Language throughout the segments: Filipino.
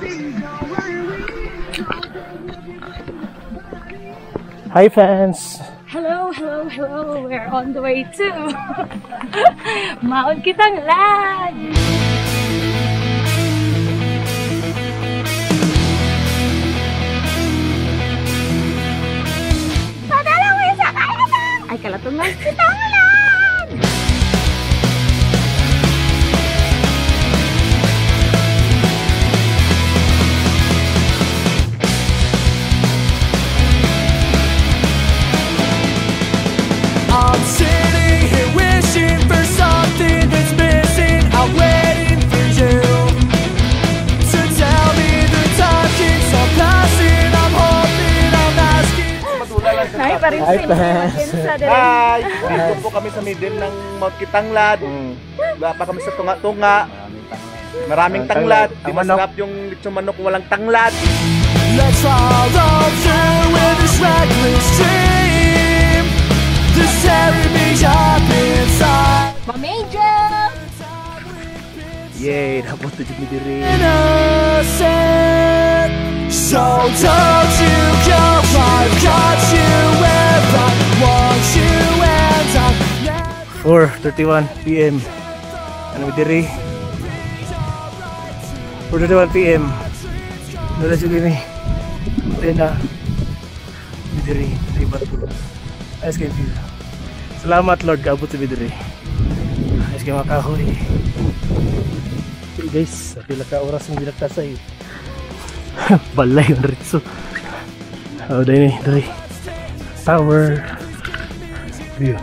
Hi fans! Hello, hello, hello! We're on the way to Mount Kitanglad! Padalawi sa kayatan! Ay kalatungan Kitanglad! I'm sitting here wishing for something that's missing. I'm waiting for you to tell me the time keeps on passing. I'm hoping, I'm asking. Hi, pa rin Hi, fans! Hi! Dito po kami sa middle ng Mount Kitanglad. Wala pa kami sa tunga-tunga. Maraming tanglad. Di masarap yung lechon manok walang tanglad. Let's follow through with this reckless dream. This tearing me up inside. Major! Yay! Dapat ito dyan diri. Innocent. So don't you go, I've got you where I want you and I'm never 4:31 PM. Ano diri? 4:31 PM. Dala siya gini. Tena. Diri. Ribat po. Ayos kayo. Salamat Lord, kaabot sa bidiri. Ayos kayo makahoy. Okay guys, pila ka oras ng bilagtasay. Balay yung ritso. Oh, dahil ni, dari. Tower. View.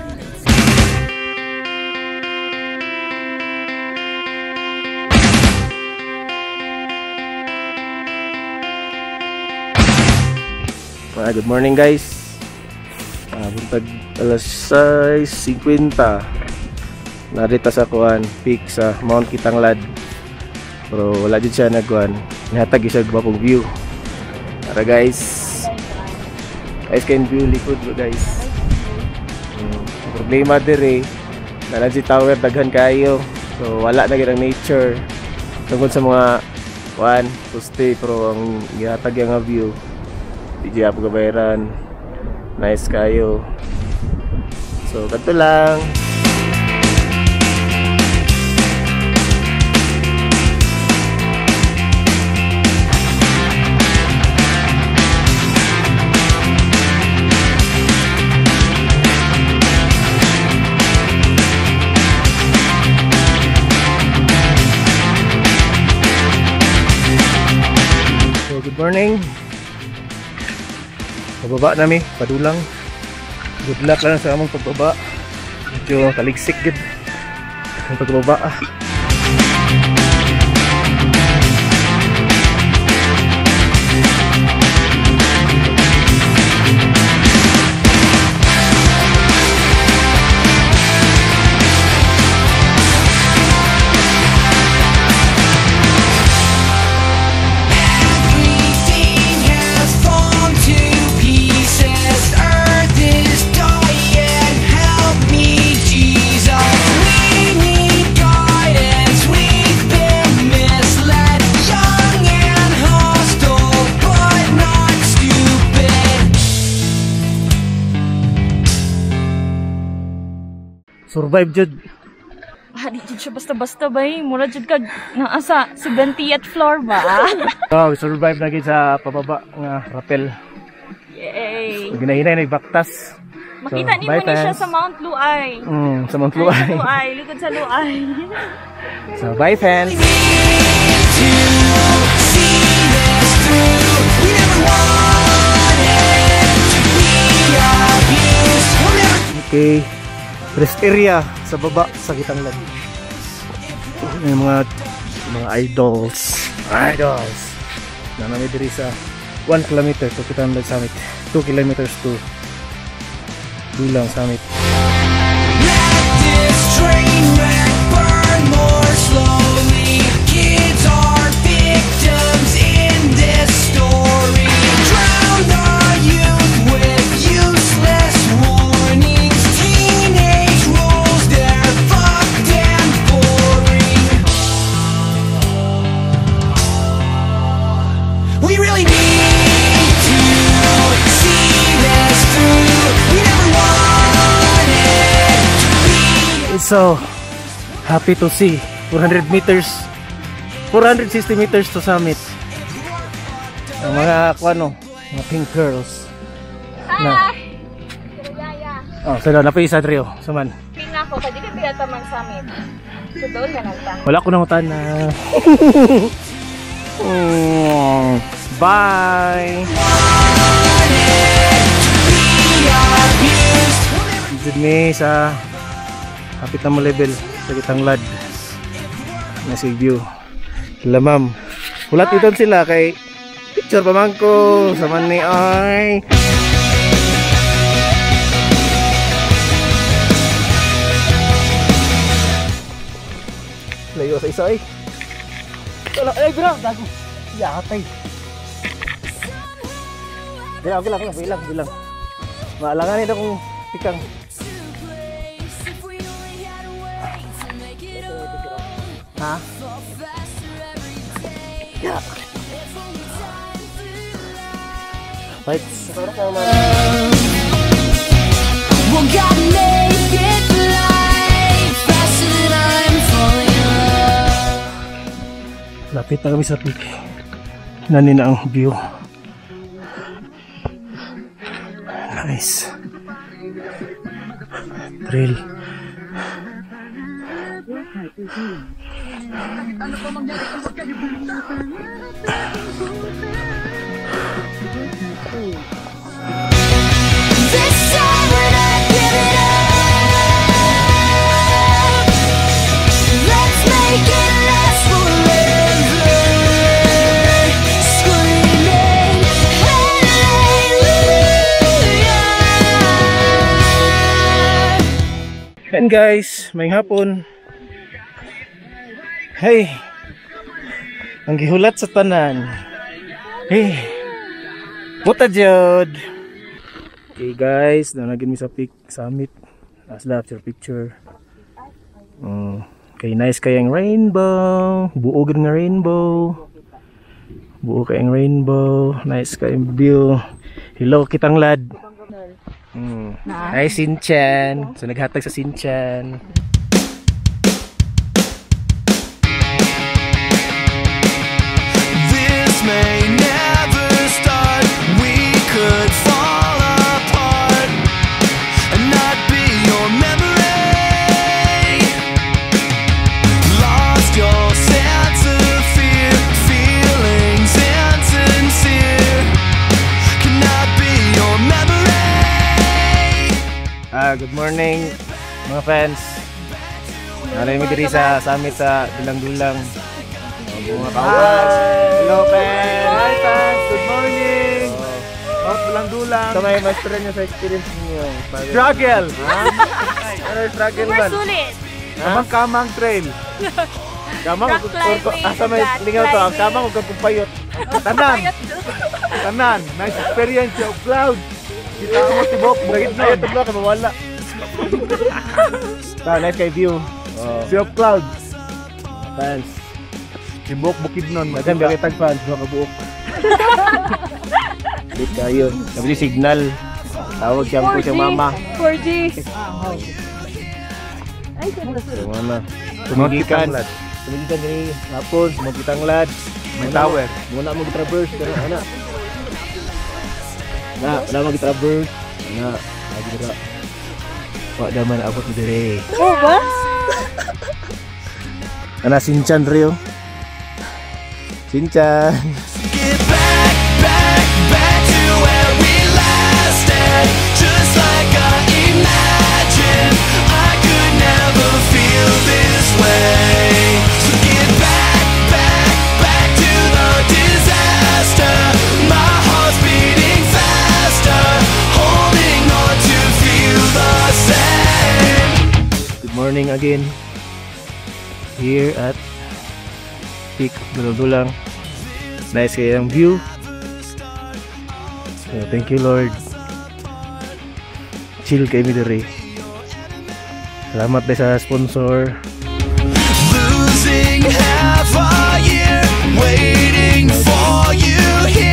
Good morning guys. Buntag alas 6:50 narita sa kuan peak sa Mount Kitanglad, pero wala din siya nagkuan, nihatag siya bagong view. Tara guys, can view likod mo guys. Problema dire na si tower daghan kayo, so wala na gyud ang nature tungkol sa mga kuan poste, pero ang gihatag nga view di ako gabayaran. Nice kayo. So, kanto lang. So, good morning. Pababa nami, padulang. Good luck lang sa among pagbaba. Medyo kaligsik gid ang pagbaba. Survive jud. Di jud siya basta-basta ba eh. Mura jud kag naasa 70th floor ba? Oh, survive na gid sa pababa nga rappel. Yay! Ginahinay na baktas. Makita ni mo ni siya sa Mount Luay. Sa Mount Luay. Luay, likod sa Luay. So bye fans. Okay. Rest area sa baba sa Kitanglad. Yung mga idols na namin diri sa 1 kilometer to Kitanglad Summit, 2 kilometers to Dulang Summit. Let this train wreck burn more slowly. Kids are victims in this story. Drown the youth with useless warnings. Teenage rules, they're fucked and boring. We really need to see this through. We never wanted to be. It's so happy to see 400 meters, 460 meters to summit. Ang mga mga pink girls. Hi! Oh, sila napisa trio. Saman. Pina ko, kadi ka tiyatamang summit. So doon na lang ta. Wala ko nang utana. Bye. Dito ni sa kapit na mo level sa Kitanglad na si view. Sila ma'am. Hulat iton sila kay picture pa man ko sa man ni ay. Layo sa isa ay. Ay bro, gago. Yatay. Bilang. Maalangan ito kung tikang. Ha? Ya. Baik. Well, God make it fly faster than I'm falling in love. Lapit na kami sa peak. Nanin na ang view. Nice. Trail. This time we're not giving up. Let's make it last forever. Screaming hallelujah. And guys, may hapon. Hey. Ang gihulat sa tanan. Hey. Puta jud. Okay guys, nanagin mi sa peak summit. Last lap your picture. Okay, nice kayang rainbow. Buo gid nga rainbow. Buo kayang rainbow. Nice kayang view. Hello Kitanglad. Hi Sinchan. So naghatag sa Sinchan. This may never start. We could fall apart and not be your memory. Lost your sense of fear, feelings insincere. Cannot be your memory. Good morning mga fans. Nalay mi diri sa summit sa Dulang Dulang. Mga kawas. Hello fans. Hi fans, good morning. Mount Dulang Dulang. So may master nyo sa experience niyo. Struggle. Ano yung struggle Super man? sulit! Kamang trail. Kamang Rock climbing, asa may flat lingaw to. Ang climbing. kamang ug kumpayot. Tanan, nice experience of cloud. Kita mo tibok, bukidnon. Ayun to block mawala. Nice kay view. Sea of cloud. Fans. Tibok, bukidnon. Maganda kay tag fans mga kabuok. Lit kayo. Sabi signal. Tawag siyang po siyang mama. 4G! Siyang mama. Mount Tumigikan. Kitanglad. Tumigikan kini hapon, Mount Kitanglad. May tower. Muna mo gi-traverse kana ana. Wala mo gi-traverse. Ana, lagi dira. Wa daman abot mo dire. Oh ba? Ana Sinchan Rio. Sinchan. Get back, back, back to where we lasted. Just like I imagined, I could never feel this way. So get back, back, back to the disaster. My heart's beating faster, holding on to feel the same. Good morning again. Here at Peak Dulang Dulang. Nice kayang view. So, thank you Lord. Chill kay mi diri. Salamat din sa sponsor. Losing half a year, waiting for you here.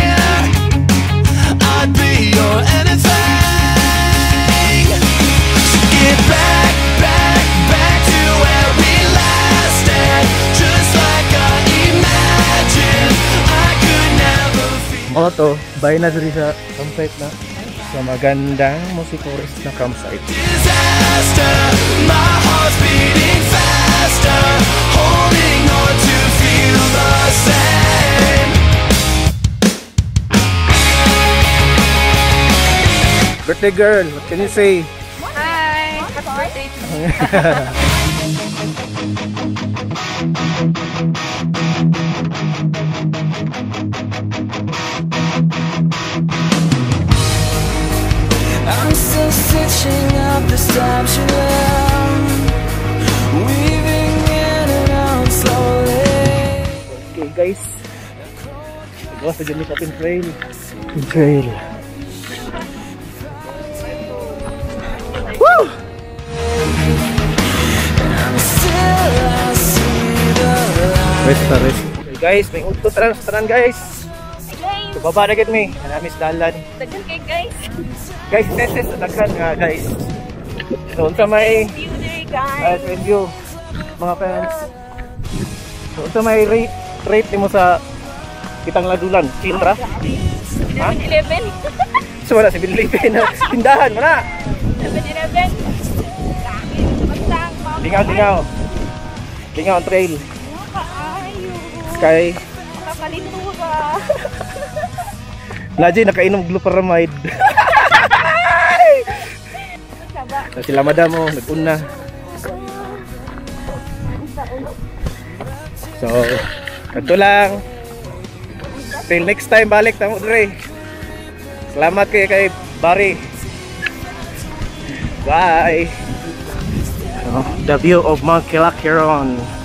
Moto, bay na diri sa campsite na. Sa magandang musicorist na campsite. Disaster, my heart's beating faster, holding on to feel the same. Birthday girl, what can you say? Hi! Happy birthday to me. I'm still stitching up the steps you left, weaving in and out slowly. Okay guys, gawa sa ganit natin trail. Trail. Woo! And still I see the light. Rest na rest. Okay guys, may uto tanan guys. Hey guys! Baba na gid mi, namis dalan. Daghan kay guys! Guys, tests sa daghan nga guys. So unsa may View there guys! review mga fans. So unsa may rate nimo sa Kitanglad Dulang Dulang? Ha? 7-Eleven! So wala si Binlipin na tindahan mo na. 7-Eleven! Bastang! Lingaw. Lingaw ang trail. Nakaayo! Kay Makakalintura! Laji nakainom gluparamide. Saba! Sila madam mo nag-una. So, ito lang. Till next time balik tamo dire. Salamat kay Barry. Bye. The view of Mount Kilakiron.